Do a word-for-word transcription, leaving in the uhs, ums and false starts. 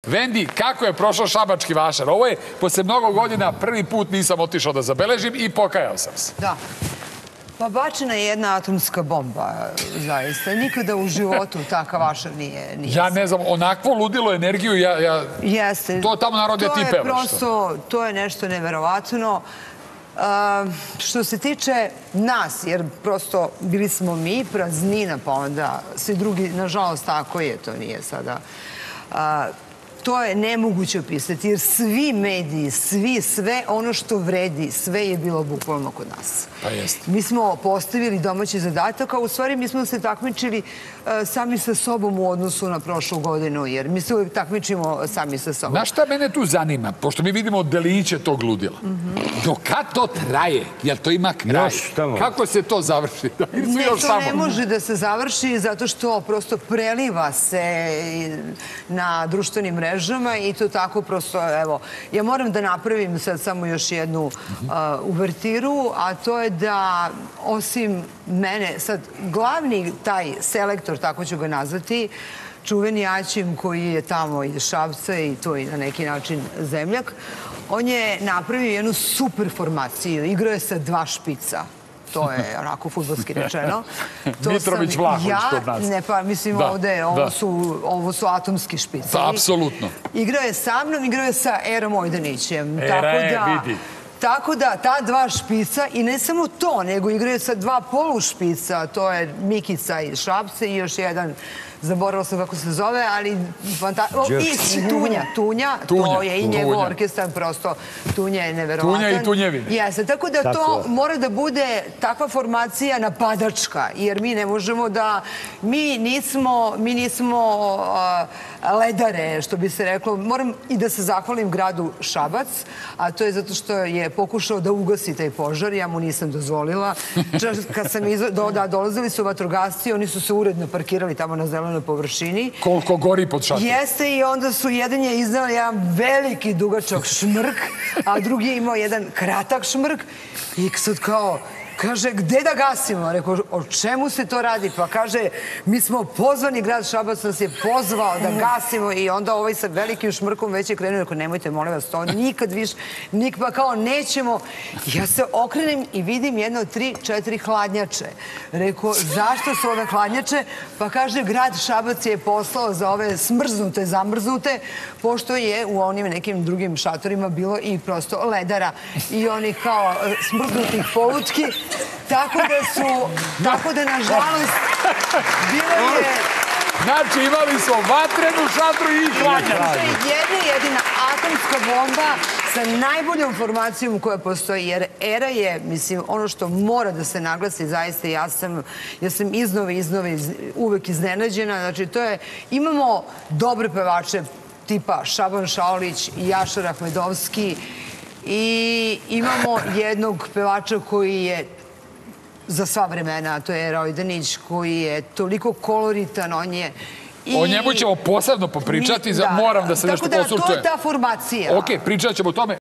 Vendi, kako je prošao šabački vašar? Ovo je, posle mnogo godina, prvi put nisam otišao da zabeležim i pokajao sam se. Da. Pa bačena je jedna atomska bomba, zaista. Nikada u životu takav vašar nije... Ja ne znam, onakvo ludilo energiju, ja... Jeste. To tamo narod je ti pevaš. To je prosto, to je nešto neverovatno. Što se tiče nas, jer prosto bili smo mi, praznina, pa onda svi drugi, nažalost, tako je, to nije sada... To je nemoguće opisati, jer svi mediji, svi, sve ono što vredi, sve je bilo bukvalno kod nas. Pa jeste. Mi smo postavili domaći zadatak, a u stvari mi smo se takmičili sami sa sobom u odnosu na prošlu godinu, jer mi se uvijek takmičimo sami sa sobom. Znaš šta mene tu zanima? Pošto mi vidimo deliće tog ludila. Do kad to traje? Jel to ima kraj? Kako se to završi? Ne, to ne može da se završi zato što prosto preliva se na društvenim mrežama i to tako prosto, evo, ja moram da napravim sad samo još jednu uvertiru, a to je da osim mene, sad glavni taj selektor, tako ću ga nazvati, čuveni Aćim koji je tamo iz Šapca i to je na neki način zemljak, on je napravio jednu super formaciju, igrao je sa dva špica. To je onako fudbalski rečeno. Mitrović Vlahović kod nas. Ne, pa mislim ovde, ovo su atomski špici. Apsolutno. Igrao je sa mnom, igrao je sa Erom Ojdanićem. Era je, vidi. Tako da, ta dva špica, i ne samo to, nego igraju sa dva polušpica, to je Mikica iz Šapca i još jedan, zaboravila sam kako se zove, ali... I Tunja, Tunja, to je i njegov orkestar, prosto Tunja je neverovatan. Tunja i Tunjevin. Jeste, tako da to mora da bude takva formacija napadačka, jer mi ne možemo da... Mi nismo, mi nismo ledare, što bi se reklo. Moram i da se zahvalim gradu Šabac, a to je zato što je pokušao da ugasi taj požar, ja mu nisam dozvolila. Kad sam dolazili su vatrogasci, oni su se uredno parkirali tamo na zelenoj površini. Koliko gori pod šatom. Jeste, i onda su, jedan je iznao jedan veliki dugačak šmrk, a drugi je imao jedan kratak šmrk i sad kao... Kaže, gde da gasimo? Rekao, o čemu se to radi? Pa kaže, mi smo pozvani, grad Šabac nas je pozvao da gasimo i onda ovaj sa velikim šmrkom već je krenuo. Rekao, nemojte, molim vas, to nikad više, nik pa kao nećemo. Ja se okrenem i vidim jedno, tri, četiri hladnjače. Rekao, zašto su ove hladnjače? Pa kaže, grad Šabac je poslao za ove smrznute, zamrznute, pošto je u onim nekim drugim šatorima bilo i prosto ledara i onih kao smrznutih polutki. Tako da su, tako da nažalost, bilo je... Znači imali smo vatrenu šatru i hladnjaču. Jedna jedina atomska bomba sa najboljom formacijom koja postoji, jer Era je, mislim, ono što mora da se naglasi, zaista ja sam, ja sam iznove, iznove, uvek iznenađena, znači to je, imamo dobre pevače tipa Šaban Šaulić, Jašar Ahmedovski i imamo jednog pevača koji je za sva vremena, a to je Era Ojdanić, koji je toliko koloritan, on je... O njemu ćemo posebno popričati, moram da se nešto konsultuje. Tako da, to je ta formacija. Ok, pričat ćemo o tome.